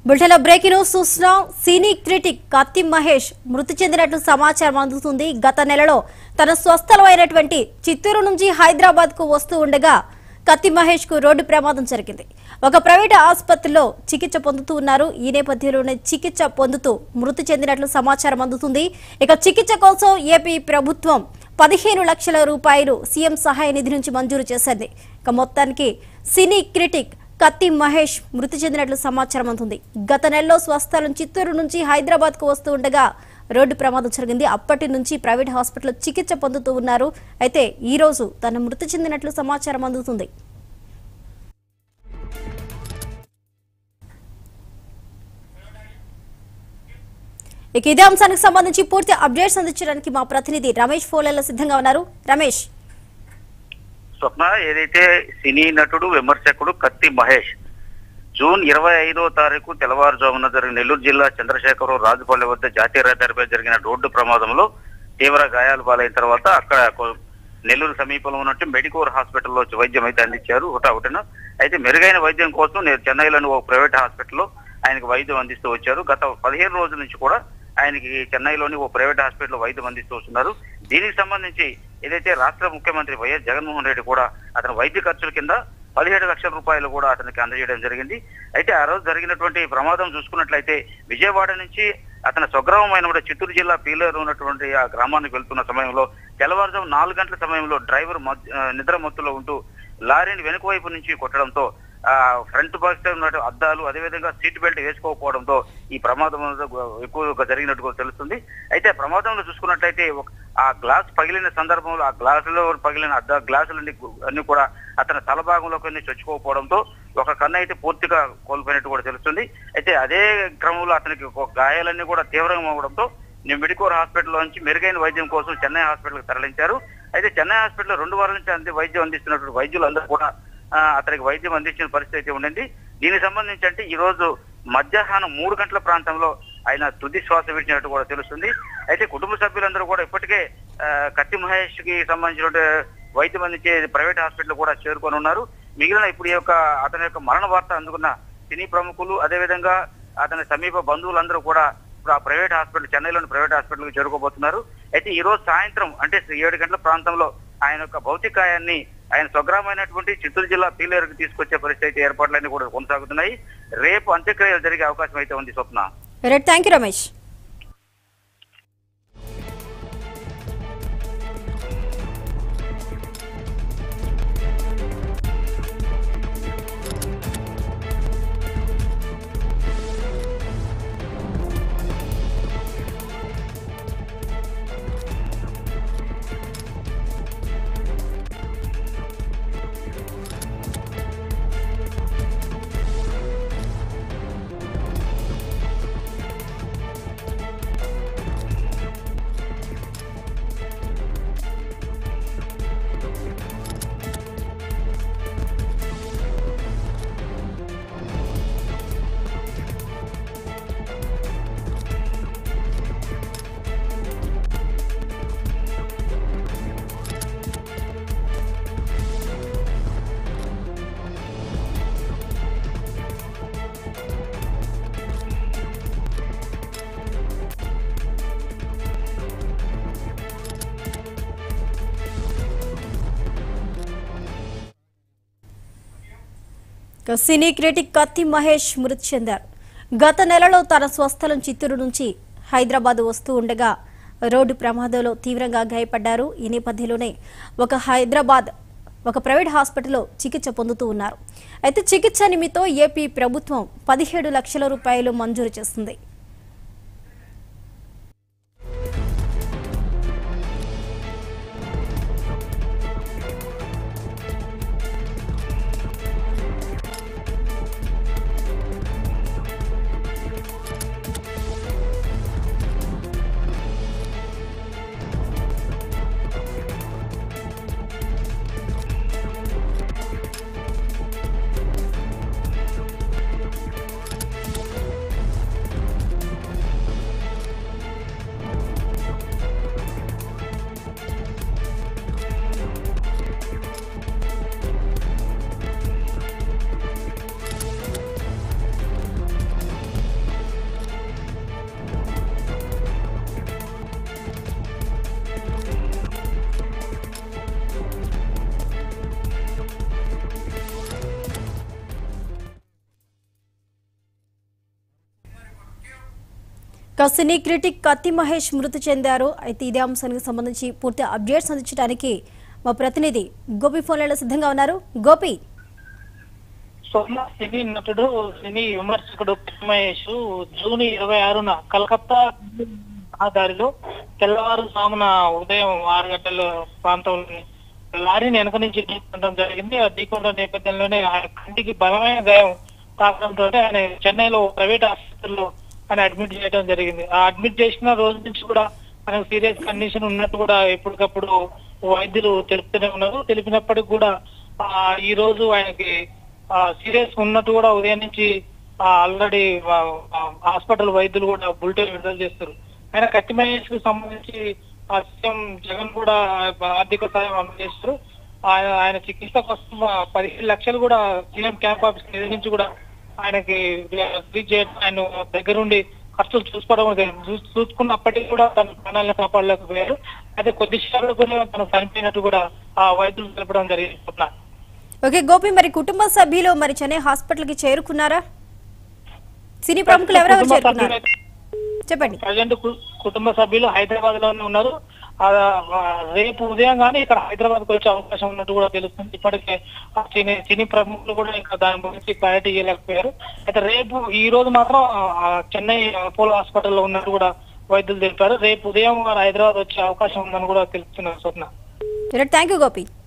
బుల్టెన్లో breaking news చూస్తున్నాం. సినీ critic Kathi Mahesh మృతి చెందినట్లు సమాచారం అందుతుంది. గత నెలలో తన స్వస్థలమైనటువంటి చిత్తూరు నుంచి హైదరాబాద్ కు వస్తూ ఉండగా కత్తి మహేష్ కు రోడ్డు ప్రమాదం జరిగింది. ఒక ప్రైవేట్ ఆసుపత్రిలో చికిత్స పొందుతూ ఉన్నారు. ఈ నేపథ్యంలోనే చికిత్స పొందుతూ మృతి చెందినట్లు సమాచారం అందుతుంది. ఇక చికిత్స కోసం ఏపీ ప్రభుత్వం 15 లక్షల రూపాయలు సీఎం సహాయ నిధి నుంచి మంజూరు చేసింది. ఇక మొత్తానికి సినీ క్రిటిక్ కత్తి మహేష్ మృతి చెందినట్లు సమాచారం అందుతుంది. గత నెలలో స్వస్థలం చిత్తూరు నుంచి హైదరాబాద్ కు వస్తూ ఉండగా రోడ్డు ప్రమాదం జరిగింది. అప్పటి నుంచి ప్రైవేట్ హాస్పిటల్లో చికిత్స పొందుతూ ఉన్నారు. అయితే ఈ రోజు తన మృతి చెందినట్లు సమాచారం అందుతుంది. ఇక ఇదే అంశానికి సంబంధించి పూర్తి అప్డేట్స్ అందించడానికి మా ప్రతినిధి రమేష్ ఫోన్లలో సిద్ధంగా ఉన్నారు. రమేష్, స్వప్న, ఏదైతే సినీ నటుడు విమర్శకుడు కత్తి మహేష్ జూన్ 25వ తారీఖు తెల్లవారుజామున జరిగిన నెల్లూరు జిల్లా చంద్రశేఖరరావు రాజుపల్లి వద్ద జాతీయ రహదారిపై జరిగిన రోడ్డు ప్రమాదంలో తీవ్ర గాయాలు పాలైన తర్వాత అక్కడ నెల్లూరు సమీపంలో ఉన్నట్టు మెడికోర్ హాస్పిటల్లో వైద్యం అయితే అందించారు హుటాహుటిన. అయితే మెరుగైన వైద్యం కోసం చెన్నైలోని ఓ ప్రైవేట్ హాస్పిటల్లో ఆయనకు వైద్యం అందిస్తూ వచ్చారు. గత 15 రోజుల నుంచి కూడా ఆయనకి చెన్నైలోని ఓ ప్రైవేట్ హాస్పిటల్లో వైద్యం అందిస్తూ వస్తున్నారు. దీనికి సంబంధించి ఏదైతే రాష్ట్ర ముఖ్యమంత్రి వైఎస్ జగన్మోహన్ రెడ్డి కూడా అతని వైద్య ఖర్చుల కింద 17 లక్షల రూపాయలు కూడా అతనికి అందజేయడం జరిగింది. అయితే ఆ రోజు జరిగినటువంటి ప్రమాదం చూసుకున్నట్లయితే విజయవాడ నుంచి అతని స్వగ్రామమైన చిత్తూరు జిల్లా పీలేరు ఉన్నటువంటి ఆ గ్రామానికి వెళ్తున్న సమయంలో తెల్లవారుజాము 4 గంటల సమయంలో డ్రైవర్ నిద్ర మత్తులో ఉంటూ లారీని వెనుక వైపు నుంచి కొట్టడంతో ఫ్రంట్ బాక్స్ ఉన్న అద్దాలు అదేవిధంగా సీట్ బెల్ట్ వేసుకోకపోవడంతో ఈ ప్రమాదం ఎక్కువగా జరిగినట్టుగా తెలుస్తుంది. అయితే ప్రమాదంలో చూసుకున్నట్లయితే ఆ గ్లాస్ పగిలిన సందర్భంలో ఆ గ్లాసులో పగిలిన గ్లాసులన్నీ కూడా అతని తల భాగంలో కొన్ని చొచ్చుకోకపోవడంతో ఒక కన్ను అయితే పూర్తిగా కోల్పోయినట్టు కూడా తెలుస్తుంది. అయితే అదే క్రమంలో అతనికి గాయాలన్నీ కూడా తీవ్రంగా అవడంతో మెడికోర్ హాస్పిటల్ నుంచి మెరుగైన వైద్యం కోసం చెన్నై హాస్పిటల్కి తరలించారు. అయితే చెన్నై హాస్పిటల్లో 2 వారాల నుంచి వైద్యం అందిస్తున్నటువంటి వైద్యులందరూ కూడా అతనికి వైద్యం అందించిన పరిస్థితి అయితే ఉండింది. దీనికి సంబంధించి అంటే ఈ రోజు మధ్యాహ్నం 3 గంటల ప్రాంతంలో ఆయన తుది శ్వాస విడిచినట్టు కూడా తెలుస్తుంది. అయితే కుటుంబ సభ్యులందరూ కూడా ఇప్పటికే కత్తి మహేష్ కి సంబంధించిన వైద్యం అందించే ప్రైవేట్ హాస్పిటల్ కూడా చేరుకొని ఉన్నారు. మిగిలిన ఇప్పుడు అతని యొక్క మరణ వార్త అందుకున్న సినీ ప్రముఖులు అదేవిధంగా అతని సమీప బంధువులందరూ కూడా ఇప్పుడు ఆ ప్రైవేట్ హాస్పిటల్ చెన్నైలోని ప్రైవేట్ హాస్పిటల్కి చేరుకోబోతున్నారు. అయితే ఈ రోజు సాయంత్రం అంటే 7 గంటల ప్రాంతంలో ఆయన యొక్క భౌతికాయాన్ని ఆయన స్వగ్రామైనటువంటి చిత్తూరు జిల్లా పీలేరుకు తీసుకొచ్చే పరిస్థితి ఏర్పాట్లన్నీ కూడా కొనసాగుతున్నాయి. రేపు అంత్యక్రియలు జరిగే అవకాశం అయితే ఉంది. Swapna, thank you Ramesh. Cine critic Kathi Mahesh మృతి చెందారు. గత నెలలో తన స్వస్థలం చిత్తూరు నుంచి హైదరాబాద్ వస్తూ ఉండగా రోడ్డు ప్రమాదంలో తీవ్రంగా గాయపడ్డారు. ఈ నేపథ్యంలోనే ఒక ప్రైవేట్ హాస్పిటల్లో చికిత్స పొందుతూ ఉన్నారు. అయితే చికిత్స నిమిత్తం ఏపీ ప్రభుత్వం 17 లక్షల రూపాయలు మంజూరు చేస్తుంది. సినీ క్రిటిక్ కత్తి మహేష్ మృతి చెందారు. అయితే ఇదే అంశానికి సంబంధించి పూర్తి అప్డేట్స్ అందించడానికి మా ప్రతినిధి గోపి ఫోన్లలో సిద్ధంగా ఉన్నారు. గోపి, సినీ నటుడు సినీ విమర్శకుడు కత్తి మహేష్ జూన్ 26న కలకత్తా దారిలో తెల్లవారుజామున ఉదయం 6 గంటల ప్రాంతంలో లారీని వెనక నుంచి ఢీకొనడం జరిగింది. ఆ ఢీకొనడం నేపథ్యంలోనే ఆయన కంటికి బలమైన గాయం తాకడంతో ఆయన చెన్నైలో ప్రైవేట్ ఆసుపత్రిలో ఆయన అడ్మిట్ చేయడం జరిగింది. ఆ అడ్మిట్ చేసిన రోజు నుంచి కూడా ఆయనకు సీరియస్ కండిషన్ ఉన్నట్టు కూడా ఎప్పటికప్పుడు వైద్యులు తెలుపుతూనే ఉన్నారు. తెలిపినప్పటికీ కూడా ఈ రోజు ఆయనకి సీరియస్ ఉన్నట్టు కూడా ఉదయం నుంచి ఆల్రెడీ హాస్పిటల్ వైద్యులు కూడా బులెటిన్ విడుదల చేస్తారు. ఆయన కత్తి మహేష్ కు సంబంధించి సీఎం జగన్ కూడా ఆర్థిక సాయం అందజేస్తారు. ఆయన చికిత్స కోసం 15 లక్షలు కూడా సీఎం క్యాంప్ ఆఫీస్ నిధి నుంచి కూడా ఆయనకి రిలీజ్ చేయడం, ఆయన దగ్గరుండి ఖర్చులు చూసుకున్నప్పటికీ కూడా తన ప్రాణాలను కాపాడలేకపోయారు. అయితే కొద్దిసేపట్లో కూడా తను చనిపోయినట్టు కూడా ఆ వైద్యులు తెలపడం జరిగింది. ఓకే గోపి, మరి కుటుంబ సభ్యులు మరి చెన్నై హాస్పిటల్ కి చేరుకున్నారా? సినీ ప్రముఖులు ఎవరెవరు చేరుకున్నారు చెప్పండి. ప్రజెంట్ కుటుంబ సభ్యులు హైదరాబాద్ లోనే ఉన్నారు. రేపు ఉదయం కానీ ఇక్కడ హైదరాబాద్ కు వచ్చే అవకాశం ఉన్నట్టు కూడా తెలుస్తుంది. ఇప్పటికే సినీ ప్రముఖులు కూడా ఇంకా దాని గురించి క్లారిటీ ఇవ్వలేకపోయారు. అయితే రేపు ఈ రోజు మాత్రం చెన్నై అపోలో హాస్పిటల్లో ఉన్నట్టు కూడా వైద్యులు తెలిపారు. రేపు ఉదయం హైదరాబాద్ వచ్చే అవకాశం ఉందని కూడా తెలుస్తున్నారు. Swapna, thank you Gopi.